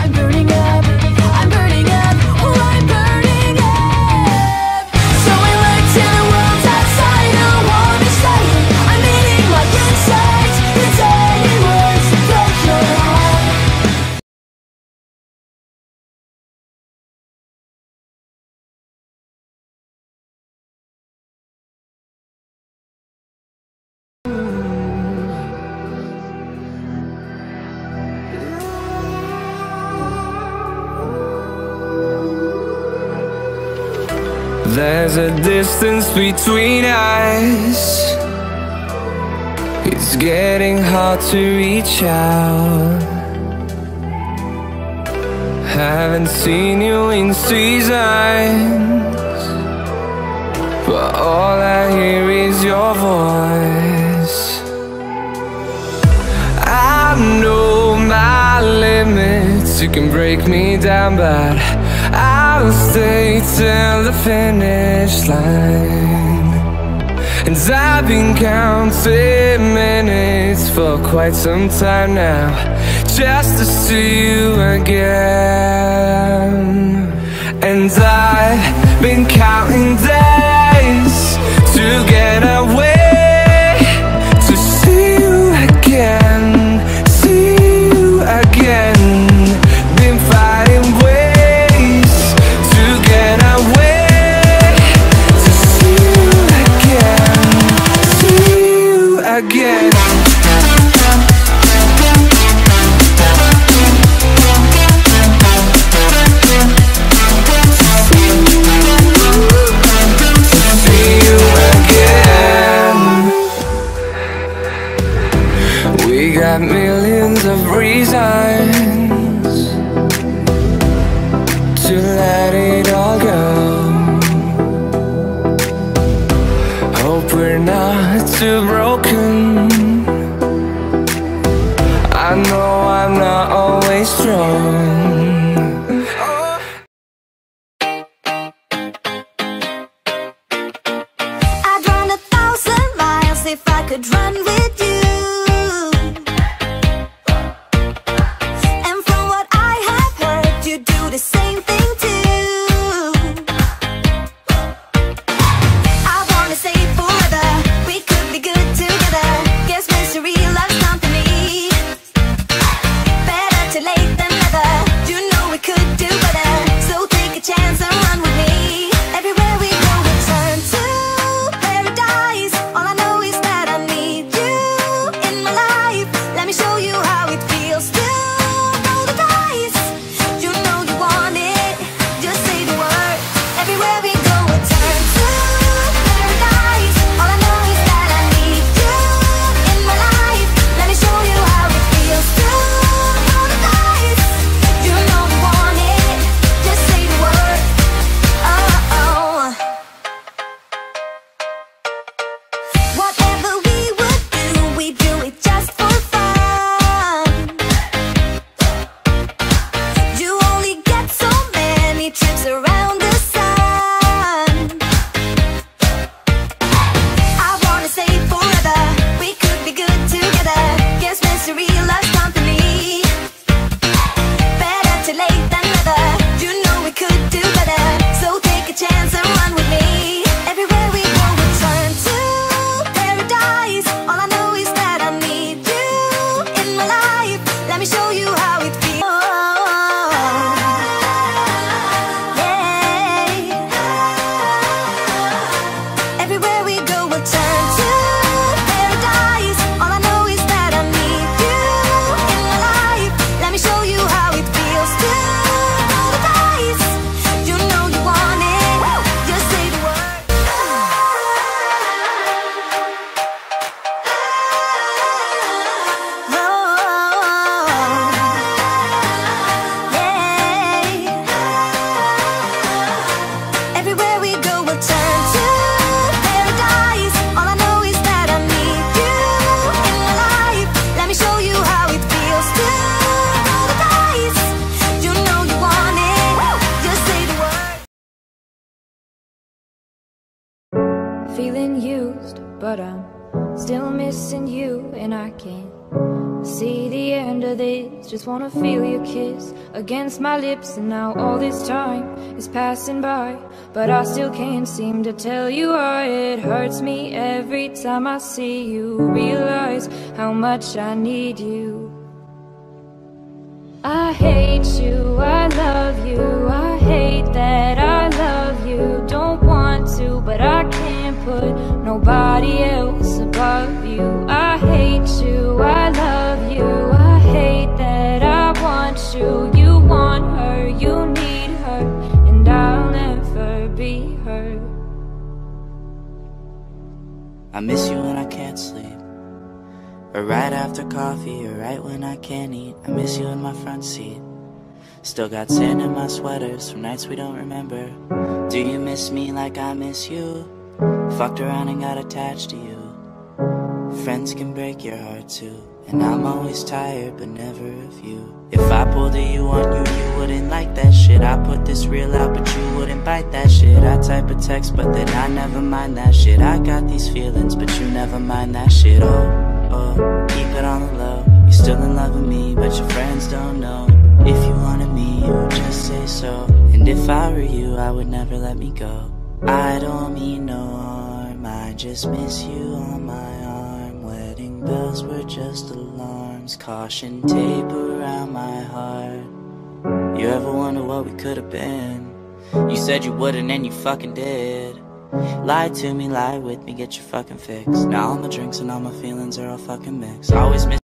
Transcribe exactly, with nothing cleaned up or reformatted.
I'm burning up, I'm burning up, oh I'm burning up. So I look to the world outside, I don't wanna stay. I'm eating my insides, it's any words to broke your heart. There's a distance between us. It's getting hard to reach out. Haven't seen you in seasons, but all I hear is your voice. I know my limits, you can break me down, but I'll stay till the finish line. And I've been counting minutes for quite some time now, just to see you again. And I've been counting days to get away, to see you again, see you again. Been fighting ways to get away, to see you again, see you again. Got millions of reasons to let it all go. Hope we're not too broken. I know I'm not always strong. I'd run a thousand miles if I could run with you. The same thing too. I wanna say forever, we could be good together. Guess misery loves company. Better too late than never. You know we could do better, so take a chance and run with me. Everywhere we go we turn to paradise. All I know is that I need you in my life. Let me show you how it feels to roll the dice. You know you want it, just say the word. Everywhere we go we turn to paradise. All I know is that I need you in my life. Let me show you how it feels to roll the dice. You know you want it, just say the word. Oh, oh. Whatever we would do, we do it just for fun. You only get so many trips around the sun. I wanna say forever, we could be good together. Guess misery loves company. Better too late than never. You know we could do better, so take a chance and run with me. Everywhere we go we turn to paradise. All I know is that I need you in my life. Let me show you how it feels. Yeah. Everywhere we go we'll turn to paradise. All I know is that I need you in my life. Let me show you how it feels to roll the dice. You know you want it, just say the word. Oh, yeah. Everywhere we go we'll turn to paradise. All I know is that I need you in my life. Let me show you how it feels to roll the dice. You know you want it, just say the word. Feeling used, but I'm still missing you, and I can't see the end of this. Just wanna feel your kiss against my lips, and now all this time is passing by, but I still can't seem to tell you why. It hurts me every time I see you, realize how much I need you. I hate you, I love you, I hate that I love you. Don't want to, but I can't put nobody else above you. I hate you, I love you, I hate that I want you. You want her, you need her, and I'll never be her. I miss you when I can't sleep, or right after coffee, or right when I can't eat. I miss you in my front seat. Still got sand in my sweaters from nights we don't remember. Do you miss me like I miss you? Fucked around and got attached to you. Friends can break your heart too, and I'm always tired but never of you. If I pulled a you on you, you wouldn't like that shit. I put this reel out but you wouldn't bite that shit. I type a text but then I never mind that shit. I got these feelings but you never mind that shit. Oh, oh, keep it on the low. You're still in love with me but your friends don't know. If you wanted me, you would just say so. And if I were you, I would never let me go. I don't mean no harm, I just miss you on my arm. Wedding bells were just alarms, caution tape around my heart. You ever wonder what we could have been? You said you wouldn't and you fucking did. Lie to me, lie with me, get your fucking fix. Now all my drinks and all my feelings are all fucking mixed. Always miss